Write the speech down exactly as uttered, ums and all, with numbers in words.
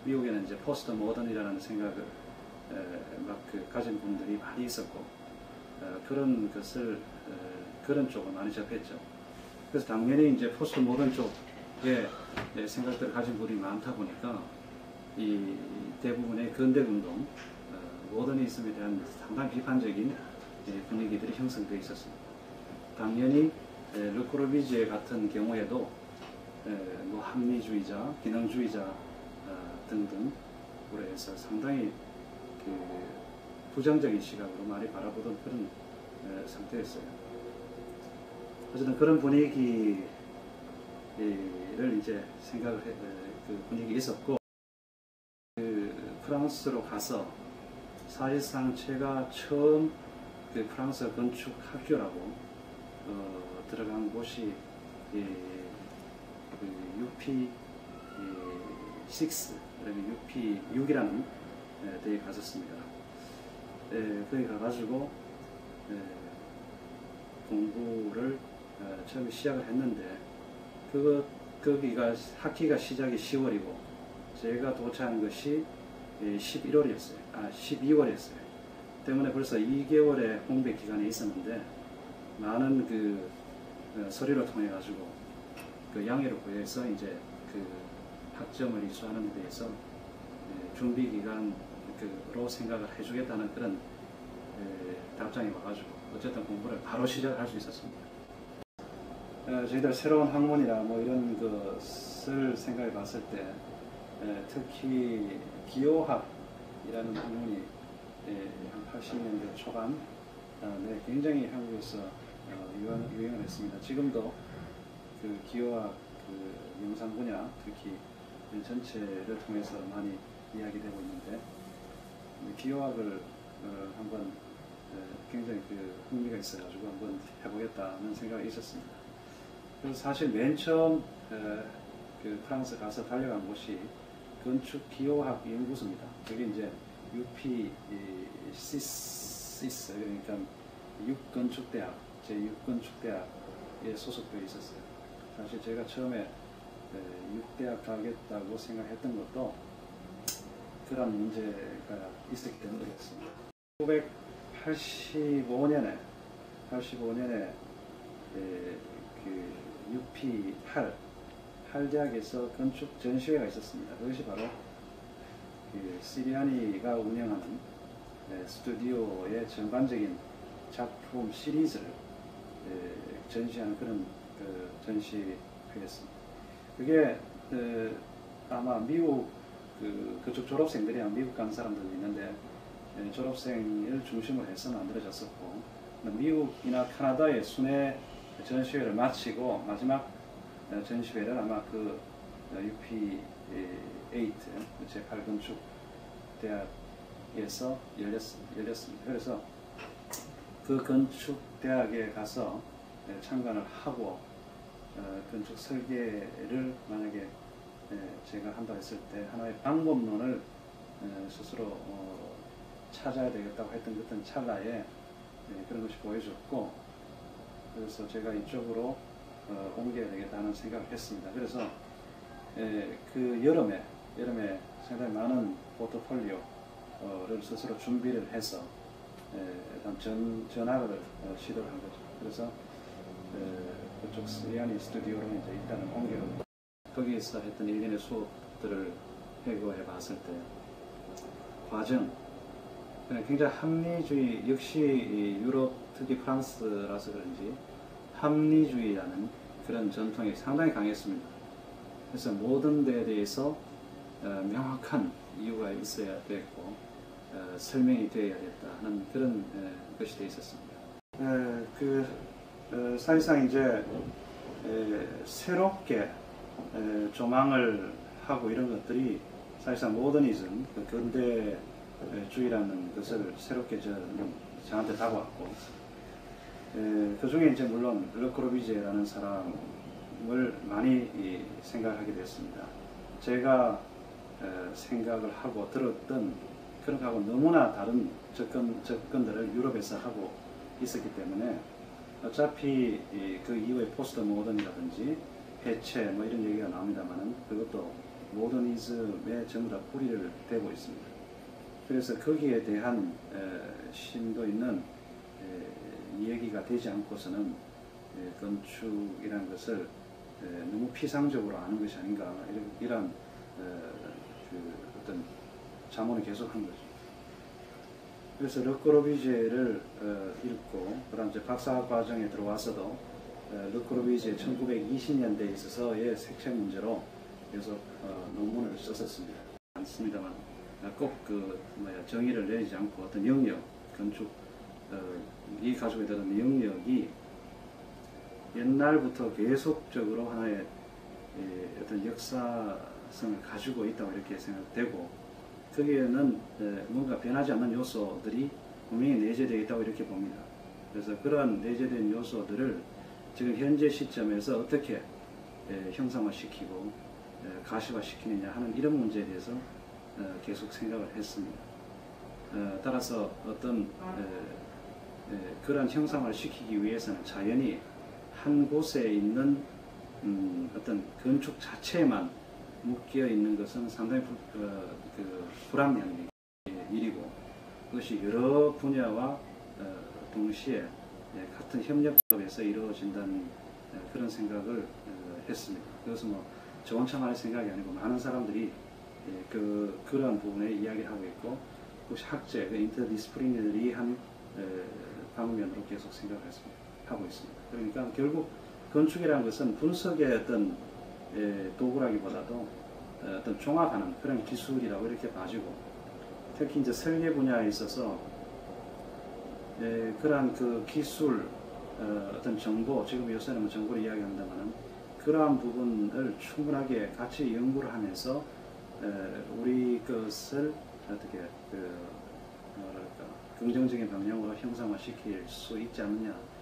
미국에는 이제 포스트 모던이라는 생각을 막 그 가진 분들이 많이 있었고 어, 그런 것을 어, 그런 쪽을 많이 접했죠. 그래서 당연히 이제 포스트 모던 쪽에 생각들을 가진 분이 많다 보니까 이 대부분의 근대 운동, 어, 모더니즘에 대한 상당히 비판적인 분위기들이 형성되어 있었습니다. 당연히 르코르비지에 같은 경우에도 뭐 합리주의자, 기능주의자 어, 등등으로 해서 상당히 그 부정적인 시각으로 많이 바라보던 그런 에, 상태였어요. 어쨌든 그런 분위기를 이제 생각을 해, 그 분위기 있었고, 그 프랑스로 가서 사실상 제가 처음 그 프랑스 건축 학교라고 어, 들어간 곳이 예, 그 유피 육, 그다음에 유피 육이라는 데에 갔었습니다. 에, 거기 가가지고 에, 공부를 어, 처음에 시작을 했는데 그거 거기가 학기가 시작이 시월이고 제가 도착한 것이 십일월이었어요. 아 십이월이었어요. 때문에 벌써 이 개월의 공백 기간이 있었는데 많은 그 어, 서류를 통해 가지고 그 양해를 구해서 이제 그 학점을 이수하는 데 대해서 에, 준비 기간 로 생각을 해주겠다는 그런 에, 답장이 와가지고 어쨌든 공부를 바로 시작할 수 있었습니다. 에, 저희들 새로운 학문이나 뭐 이런 것을 생각해 봤을 때 에, 특히 기호학이라는 학문이 에, 한 팔십 년대 초반 어, 네, 굉장히 한국에서 어, 유행, 유행을 했습니다. 지금도 그 기호학 그 영상 분야 특히 전체를 통해서 많이 이야기되고 있는데 기호학을 어, 한번 어, 굉장히 그 흥미가 있어가지고 한번 해보겠다는 생각이 있었습니다. 그래서 사실 맨 처음 어, 그 프랑스 가서 달려간 곳이 건축 기호학 연구소입니다. 그게 이제 유피 시스 그러니까 육건축대학 제육 건축대학에 소속되어 있었어요. 사실 제가 처음에 육대학 가겠다고 생각했던 것도 그런 문제가 있었기 때문에 그렇습니다. 천구백팔십오 년에 팔십오 년에 에, 그 유피 팔 팔대학에서 건축 전시회가 있었습니다. 그것이 바로 그 시리아니가 운영하는 에, 스튜디오의 전반적인 작품 시리즈를 에, 전시하는 그런 그 전시회였습니다. 그게 에, 아마 미국 그, 그쪽 졸업생들이 미국 간 사람들도 있는데 에, 졸업생을 중심으로 해서 만들어졌었고 미국이나 캐나다의 순회 전시회를 마치고 마지막 에, 전시회를 아마 그 유피 팔 제팔 건축 대학에서 열렸, 열렸습니다. 그래서 그 건축 대학에 가서 에, 참관을 하고 어, 건축 설계를 만약에 제가 한다고 했을 때 하나의 방법론을 스스로 어 찾아야 되겠다고 했던 그런 찰나에 그런 것이 보여졌고 그래서 제가 이쪽으로 어 옮겨야 되겠다는 생각을 했습니다. 그래서 그 여름에 여름에 상당히 많은 포트폴리오를 스스로 준비를 해서 전, 전학을 시도를 한 거죠. 그래서 그쪽 시리아니 스튜디오로 이제 일단은 옮겨 거기에서 했던 일련의 수업들을 회고해 봤을 때 과정 굉장히 합리주의 역시 유럽 특히 프랑스라서 그런지 합리주의라는 그런 전통이 상당히 강했습니다. 그래서 모든 데에 대해서 어, 명확한 이유가 있어야 됐고 어, 설명이 되어야 됐다 하는 그런 에, 것이 되어 있었습니다. 에, 그 어, 사실상 이제 에, 새롭게 에, 조망을 하고 이런 것들이 사실상 모더니즘, 그 근대주의라는 것을 새롭게 저, 저한테 다가왔고, 에, 그 중에 이제 물론 르코르비제라는 사람을 많이 이, 생각하게 됐습니다. 제가 에, 생각을 하고 들었던 그런 거하고 너무나 다른 접근, 접근들을 유럽에서 하고 있었기 때문에 어차피 이, 그 이후에 포스트 모던이라든지 해체 뭐 이런 얘기가 나옵니다만은 그것도 모더니즘에 전부 다 뿌리를 대고 있습니다. 그래서 거기에 대한 에, 심도 있는 에, 이야기가 되지 않고서는 에, 건축이라는 것을 에, 너무 피상적으로 아는 것이 아닌가 이런, 이런 에, 그 어떤 자문을 계속한 거죠. 그래서 르꼬르비제를 어, 읽고 그다음 이제 박사 과정에 들어와서도 어, 르꼬르비제 천구백이십 년대에 있어서의 색채 문제로 계속 어, 논문을 썼었습니다. 않습니다만 꼭 그 뭐야 정의를 내리지 않고 어떤 영역 건축 어, 이 가지고 있던 영역이 옛날부터 계속적으로 하나의 에, 어떤 역사성을 가지고 있다고 이렇게 생각되고 거기에는 에, 뭔가 변하지 않는 요소들이 분명히 내재되어 있다고 이렇게 봅니다. 그래서 그러한 내재된 요소들을 지금 현재 시점에서 어떻게 에, 형상화시키고 에, 가시화시키느냐 하는 이런 문제에 대해서 어, 계속 생각을 했습니다. 어, 따라서 어떤 에, 에, 그런 형상화를 시키기 위해서는 자연히 한 곳에 있는 음, 어떤 건축 자체에만 묶여 있는 것은 상당히 부, 어, 그 불합리한 일이고 그것이 여러 분야와 어, 동시에 예, 같은 협력업에서 이루어진다는 예, 그런 생각을 어, 했습니다. 그것은 뭐 저 혼자만 할 생각이 아니고 많은 사람들이 예, 그 그러한 부분에 이야기를 하고 있고 혹시 학제, 그 인터디스플리너리한 방면으로 계속 생각을 했습니다. 하고 있습니다. 그러니까 결국 건축이라는 것은 분석의 어떤 에, 도구라기보다도 어떤 종합하는 그런 기술이라고 이렇게 봐지고 특히 이제 설계 분야에 있어서 에, 그러한 그 기술 어, 어떤 정보 지금 요새는 뭐 정보를 이야기한다면은 그러한 부분을 충분하게 같이 연구를 하면서 에, 우리 것을 어떻게 그 뭐랄까 긍정적인 방향으로 형상화시킬 수 있지 않느냐